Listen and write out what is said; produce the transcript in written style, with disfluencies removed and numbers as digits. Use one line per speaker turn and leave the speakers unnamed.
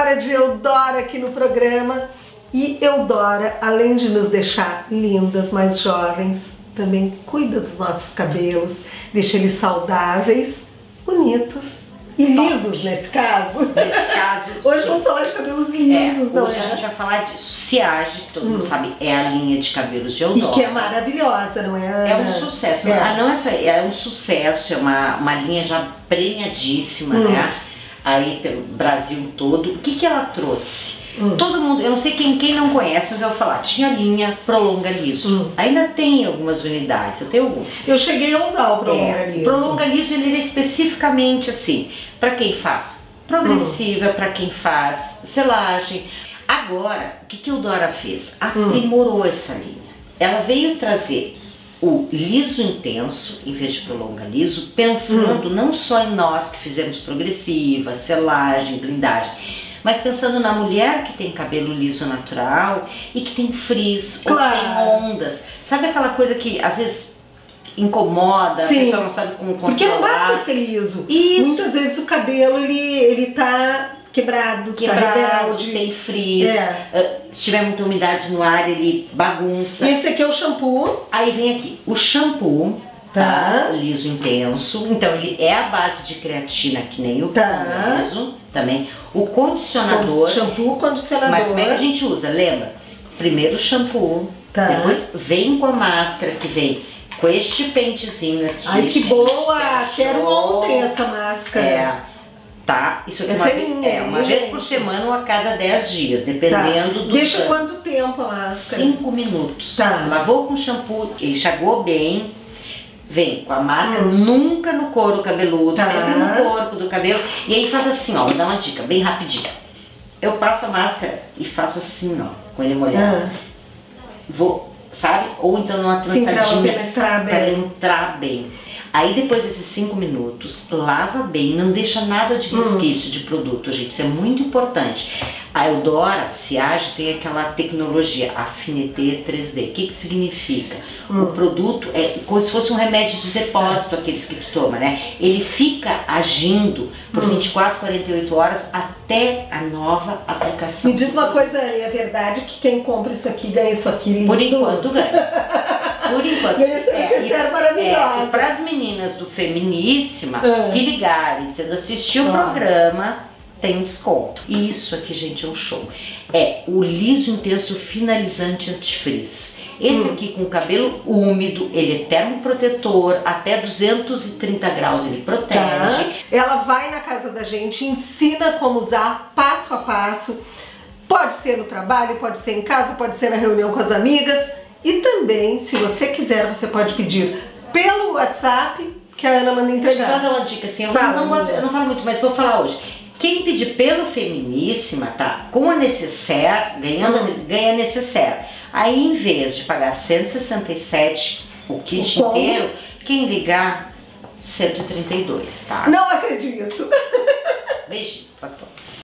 hora de Eudora aqui no programa. E Eudora, além de nos deixar lindas, mais jovens, também cuida dos nossos cabelos, deixa eles saudáveis, bonitos e lisos nesse caso.
Nesse caso,
hoje vamos falar de cabelos lisos, não é?
Hoje a gente vai falar disso. Ciage, que todo mundo sabe, é a linha de cabelos de Eudora.
E que é maravilhosa, não é, Ana?
É um sucesso. Não é só, é um sucesso, é uma linha já premiadíssima, né? Aí pelo Brasil todo. O que ela trouxe? Todo mundo, eu não sei quem não conhece, mas eu vou falar, tinha a linha Prolonga Liso. Ainda tem algumas unidades, eu tenho algumas.
Eu cheguei a usar o Prolonga Liso.
Prolonga Liso, ele é especificamente assim, para quem faz progressiva, para quem faz selagem. Agora, o que a Eudora fez? Aprimorou essa linha. Ela veio trazer o liso intenso, em vez de Prolonga Liso, pensando não só em nós que fizemos progressiva, selagem, blindagem, mas pensando na mulher que tem cabelo liso natural e que tem frizz, ou que tem ondas. Sabe aquela coisa que às vezes incomoda, a pessoa não sabe como controlar?
Porque não basta ser liso. Isso. Muitas vezes o cabelo, ele tá quebrado, tá rebelde,
tem frizz, se tiver muita umidade no ar, ele bagunça.
Esse aqui é o shampoo.
Aí vem aqui, o shampoo, tá? Liso intenso, então ele é a base de creatina, que nem o liso, também. O condicionador,
shampoo, condicionador.
mas como é que a gente usa? Lembra? Primeiro o shampoo, depois vem com a máscara, que vem com este pentezinho aqui.
Ai, que boa! Quero ontem essa máscara.
Tá? Isso aqui uma vez por semana ou a cada 10 dias, dependendo do...
Deixa quanto tempo a máscara?
5 minutos. Lavou com shampoo, enxagou bem, vem com a máscara, nunca no couro cabeludo, sempre no corpo do cabelo. E aí faz assim, ó, vou dar uma dica, bem rapidinho. Eu passo a máscara e faço assim, ó, com ele molhado. Vou, sabe? Ou então numa trançadinha pra ela entrar bem. Aí depois desses 5 minutos, lava bem, não deixa nada de resquício de produto, gente, isso é muito importante. A Eudora Ciage tem aquela tecnologia Affinité 3D. O que significa? O produto é como se fosse um remédio de depósito, aqueles que tu toma, né? Ele fica agindo por 24, 48 horas até a nova aplicação.
Me diz uma coisa, Anny, é verdade que quem compra isso aqui ganha isso aqui lindo?
Por enquanto ganha. Por enquanto.
Ganha essa necessaire maravilhosa.
Para as meninas do Feminíssima que ligarem dizendo assistir o programa, tem um desconto. E isso aqui, gente, é um show. É o liso intenso finalizante antifrizz. Esse aqui com o cabelo úmido, ele é termoprotetor, até 230 graus ele protege.
Ela vai na casa da gente, ensina como usar passo a passo. Pode ser no trabalho, pode ser em casa, pode ser na reunião com as amigas. E também, se você quiser, você pode pedir pelo WhatsApp, que a Ana manda entregar.
Deixa eu só dar uma dica assim, eu não falo muito, mas vou falar hoje. Quem pedir pelo Feminíssima, tá? Com a necessaire, ganha necessaire. Aí, em vez de pagar 167 o kit inteiro, quem ligar, 132, tá?
Não acredito!
Beijo pra todos.